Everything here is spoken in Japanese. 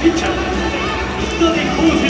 ピッチャー、福留孝